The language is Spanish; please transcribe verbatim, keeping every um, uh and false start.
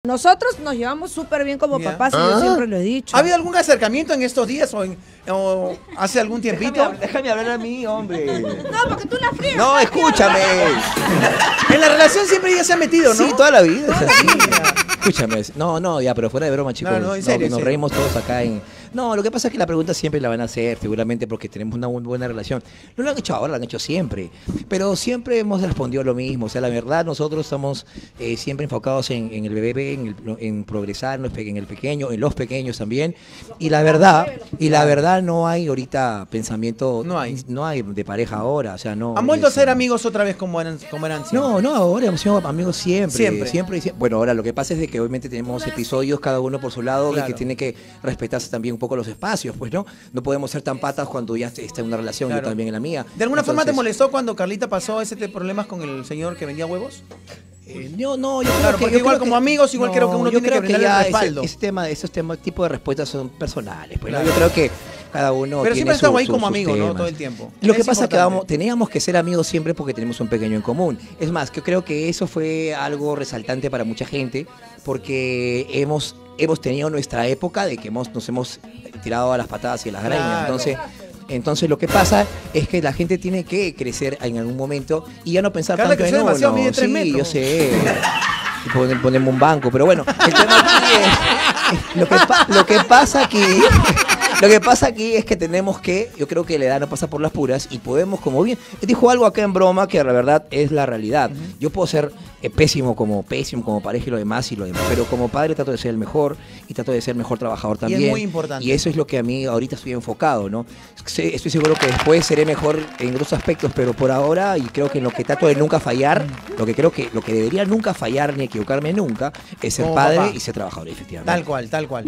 nosotros nos llevamos súper bien como Ya. papás y ¿Ah? yo siempre lo he dicho. ¿Ha habido algún acercamiento en estos días o, en, o hace algún tiempito? Déjame, déjame hablar a mí, hombre. No, porque tú la frías. No, escúchame. En la relación siempre ya se ha metido, ¿no? Sí, toda la vida es así. Escúchame. No, no, ya, pero fuera de broma, chicos. No, no, en serio, nos en serio. reímos todos acá en... No, lo que pasa es que la pregunta siempre la van a hacer, seguramente porque tenemos una muy buena relación. No lo han hecho ahora, lo han hecho siempre. Pero siempre hemos respondido lo mismo. O sea, la verdad, nosotros estamos eh, siempre enfocados en, en el bebé, en, el, en progresar, en, los pe- en el pequeño, en los pequeños también. Y la verdad, y la verdad no hay ahorita pensamiento, No hay. no hay de pareja ahora. O sea, no. ¿Han vuelto a es- ser amigos otra vez como eran, como eran siempre? No, no, ahora hemos sido amigos siempre. Siempre. Siempre. y sie- Bueno, ahora lo que pasa es de que obviamente tenemos episodios cada uno por su lado Claro. y que tiene que respetarse también un poco los espacios, pues, ¿no? No podemos ser tan patas cuando ya está en una relación, Claro. yo también en la mía. ¿De alguna forma te Entonces, molestó cuando Carlita pasó ese te- problemas con el señor que vendía huevos? eh, no, no, yo creo Claro, que, porque yo igual creo como amigos, igual creo que uno yo tiene creo que brindarle ya respaldo. Ese, ese tema, esos temas, tipo de respuestas son personales, pues, ¿no? Claro. Yo creo que cada uno Pero tiene siempre su- estamos ahí su- como sus amigos, ¿no? temas. Todo el tiempo. Lo que Es pasa es que importante. vamos, teníamos que ser amigos siempre porque tenemos un pequeño en común. Es más, que creo que eso fue algo resaltante para mucha gente porque hemos, hemos tenido nuestra época de que hemos, nos hemos tirado a las patadas y a las greñas. Claro. Entonces, entonces lo que pasa es que la gente tiene que crecer en algún momento y ya no pensar Carla tanto en creció demasiado, uno. mide tres Sí, metros. yo sé. Y pon- ponemos un banco, pero bueno, el tema aquí es, lo que, pa- lo que pasa aquí, lo que pasa aquí es que tenemos que, yo creo que la edad no pasa por las puras y podemos como bien, dijo algo acá en broma que la verdad es la realidad. Yo puedo ser eh, pésimo como pésimo como pareja y lo demás y lo demás, pero como padre trato de ser el mejor y trato de ser el mejor trabajador Y también. es muy importante. Y eso es lo que a mí ahorita estoy enfocado, ¿no? Sé- Estoy seguro que después seré mejor en otros aspectos, pero por ahora, y creo que en lo que trato de nunca fallar, lo que creo que lo que debería nunca fallar ni equivocarme nunca, es ser Como padre papá. y ser trabajador, efectivamente. Tal cual, tal cual.